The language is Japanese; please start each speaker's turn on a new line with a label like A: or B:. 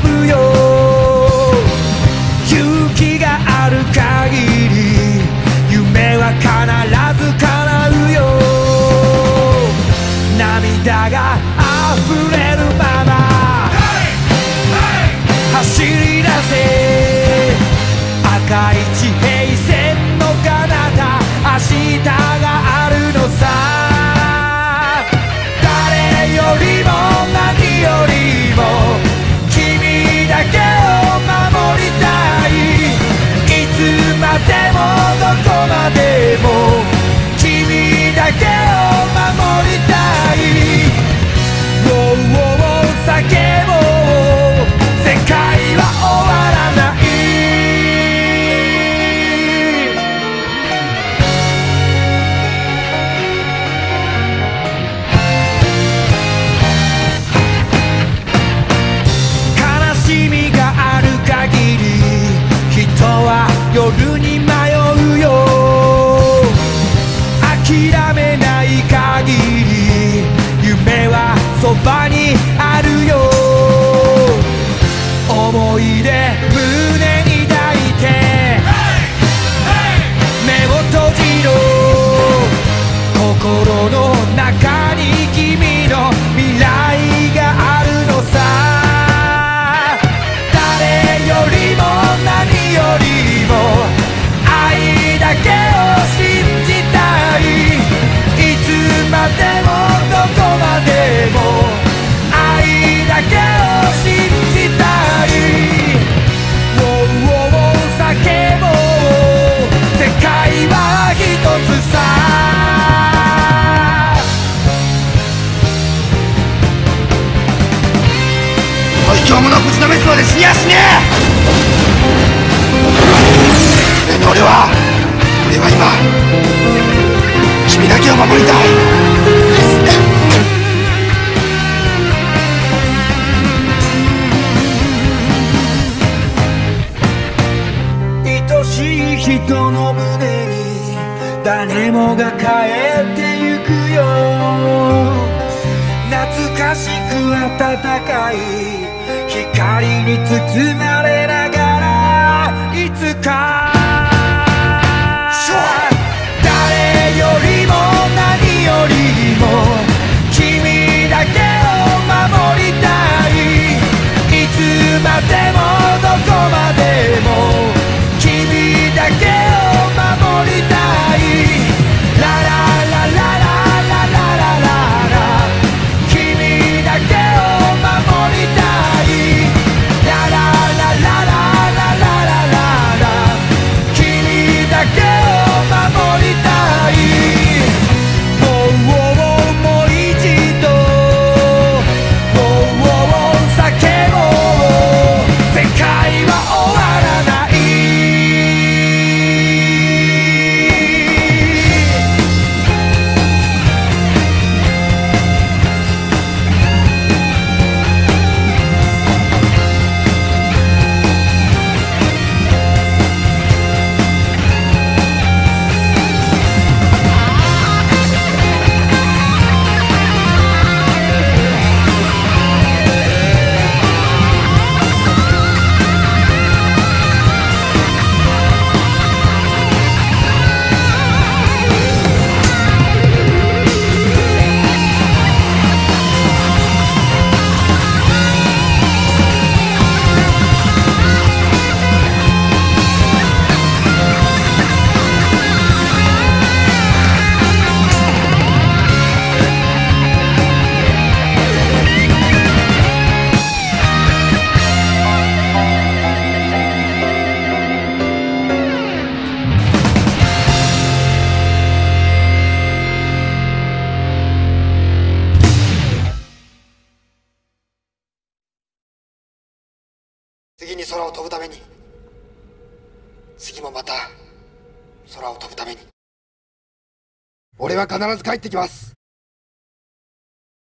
A: ぶよ。勇気がある限り夢は必ず叶うよ。涙が溢れるまま走り出せ。赤い地平線の彼方、明日があるのさ。誰よりも何よりも君だけを守りたい。いつまでもどこまでも君だけを守りたい。ウォーウォー叫ぼう、世界は終わらない。悲しみがある限り人は夜に迷うよ。諦めない限り夢はそばにあるよ。思い出胸に抱いて目を閉じろ。心の中に君の未来があるのさ。誰よりも何よりも愛だけを信じたい。いつまでもどこまでも愛だけを信じたい。ウォーウォー叫ぼう、世界は一つさ。
B: 今日ものぶちのめすまで死にやしねえ。俺は今君だけを守りたい。
A: 愛しい人の胸に誰もが帰ってゆくよ。懐かしく暖かい光に包まれながらいつか誰よりも何よりも君だけを守りたい。いつまでもどこまでも君だけを守りたい。ララララララララララ、君だけを守りたい。ラララララララララ、君だけを守りたい。ウォーウォーもう一度ウォーウォー叫ぼう、世界は終わらない。
B: 次に空を飛ぶために、次もまた空を飛ぶために、俺は必ず帰ってきます。